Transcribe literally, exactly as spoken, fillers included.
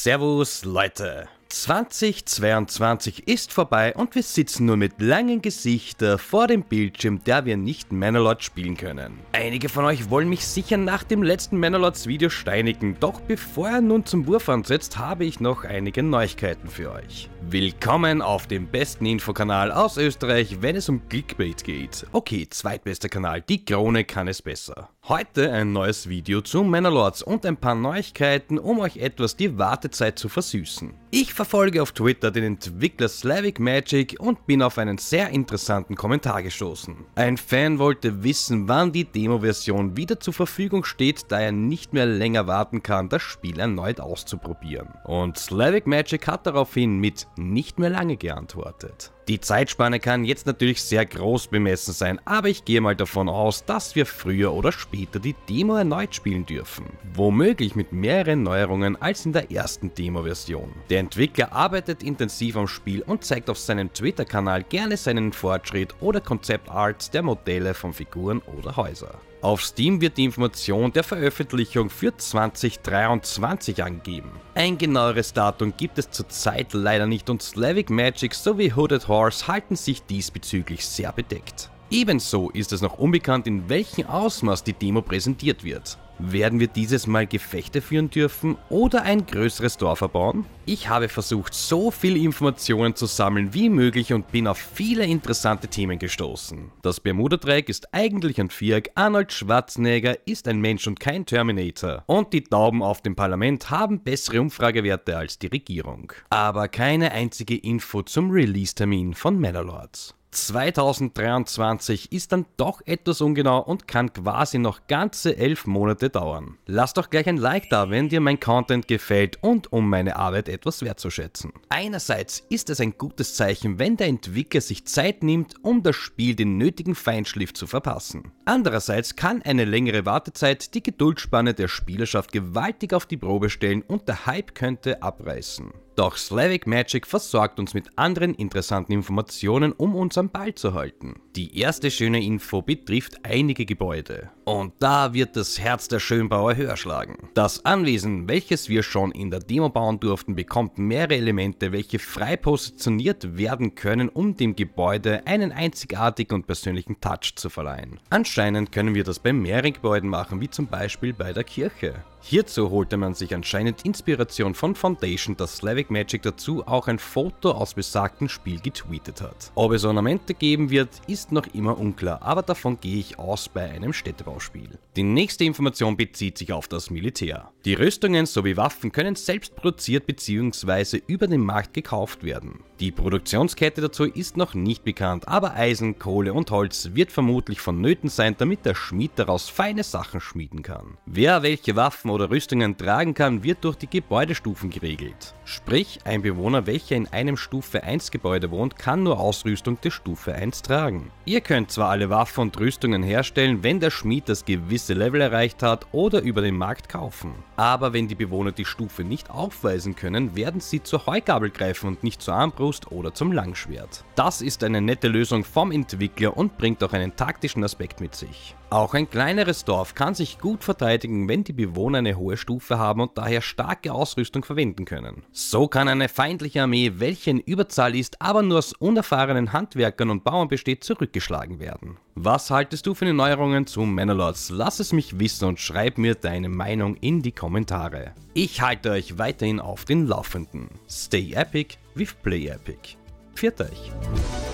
Servus Leute! zweitausendzweiundzwanzig ist vorbei und wir sitzen nur mit langen Gesichtern vor dem Bildschirm, der wir nicht Manor spielen können. Einige von euch wollen mich sicher nach dem letzten Manor Video steinigen, doch bevor er nun zum Wurf ansetzt, habe ich noch einige Neuigkeiten für euch. Willkommen auf dem besten Infokanal aus Österreich, wenn es um Clickbait geht. Okay, zweitbester Kanal, die Krone kann es besser. Heute ein neues Video zu Manor und ein paar Neuigkeiten, um euch etwas die Wartezeit zu versüßen. Ich verfolge auf Twitter den Entwickler Slavic Magic und bin auf einen sehr interessanten Kommentar gestoßen. Ein Fan wollte wissen, wann die Demo-Version wieder zur Verfügung steht, da er nicht mehr länger warten kann, das Spiel erneut auszuprobieren. Und Slavic Magic hat daraufhin mit nicht mehr lange geantwortet. Die Zeitspanne kann jetzt natürlich sehr groß bemessen sein, aber ich gehe mal davon aus, dass wir früher oder später die Demo erneut spielen dürfen. Womöglich mit mehreren Neuerungen als in der ersten Demo-Version. Der Entwickler arbeitet intensiv am Spiel und zeigt auf seinem Twitter-Kanal gerne seinen Fortschritt oder Konzeptarts der Modelle von Figuren oder Häuser. Auf Steam wird die Information der Veröffentlichung für zweitausenddreiundzwanzig angegeben. Ein genaueres Datum gibt es zurzeit leider nicht und Slavic Magic sowie Hooded Horse halten sich diesbezüglich sehr bedeckt. Ebenso ist es noch unbekannt, in welchem Ausmaß die Demo präsentiert wird. Werden wir dieses Mal Gefechte führen dürfen oder ein größeres Dorf erbauen? Ich habe versucht, so viele Informationen zu sammeln wie möglich und bin auf viele interessante Themen gestoßen. Das Bermuda-Dreieck ist eigentlich ein Viereck, Arnold Schwarzenegger ist ein Mensch und kein Terminator und die Tauben auf dem Parlament haben bessere Umfragewerte als die Regierung. Aber keine einzige Info zum Release-Termin von Manor. zweitausenddreiundzwanzig ist dann doch etwas ungenau und kann quasi noch ganze elf Monate dauern. Lasst doch gleich ein Like da, wenn dir mein Content gefällt und um meine Arbeit etwas wertzuschätzen. Einerseits ist es ein gutes Zeichen, wenn der Entwickler sich Zeit nimmt, um das Spiel den nötigen Feinschliff zu verpassen. Andererseits kann eine längere Wartezeit die Geduldsspanne der Spielerschaft gewaltig auf die Probe stellen und der Hype könnte abreißen. Doch Slavic Magic versorgt uns mit anderen interessanten Informationen, um uns am Ball zu halten. Die erste schöne Info betrifft einige Gebäude. Und da wird das Herz der Schönbauer höher schlagen. Das Anwesen, welches wir schon in der Demo bauen durften, bekommt mehrere Elemente, welche frei positioniert werden können, um dem Gebäude einen einzigartigen und persönlichen Touch zu verleihen. Anscheinend können wir das bei mehreren Gebäuden machen, wie zum Beispiel bei der Kirche. Hierzu holte man sich anscheinend Inspiration von Foundation, das Slavic Magic dazu auch ein Foto aus besagtem Spiel getweetet hat. Ob es Ornamente geben wird, ist noch immer unklar, aber davon gehe ich aus bei einem Städtebauspiel. Die nächste Information bezieht sich auf das Militär. Die Rüstungen sowie Waffen können selbst produziert bzw. über den Markt gekauft werden. Die Produktionskette dazu ist noch nicht bekannt, aber Eisen, Kohle und Holz wird vermutlich vonnöten sein, damit der Schmied daraus feine Sachen schmieden kann. Wer welche Waffen oder Rüstungen tragen kann, wird durch die Gebäudestufen geregelt. Sprich, ein Bewohner, welcher in einem Stufe eins Gebäude wohnt, kann nur Ausrüstung der Stufe eins tragen. Ihr könnt zwar alle Waffen und Rüstungen herstellen, wenn der Schmied das gewisse Level erreicht hat oder über den Markt kaufen. Aber wenn die Bewohner die Stufe nicht aufweisen können, werden sie zur Heugabel greifen und nicht zur Armbrust oder zum Langschwert. Das ist eine nette Lösung vom Entwickler und bringt auch einen taktischen Aspekt mit sich. Auch ein kleineres Dorf kann sich gut verteidigen, wenn die Bewohner eine hohe Stufe haben und daher starke Ausrüstung verwenden können. So kann eine feindliche Armee, welche in Überzahl ist, aber nur aus unerfahrenen Handwerkern und Bauern besteht, zurückgeschlagen werden. Was haltest du für die Neuerungen zu Manor? Lass es mich wissen und schreib mir deine Meinung in die Kommentare. Ich halte euch weiterhin auf den Laufenden. Stay epic with Play Epic. Pfiat euch!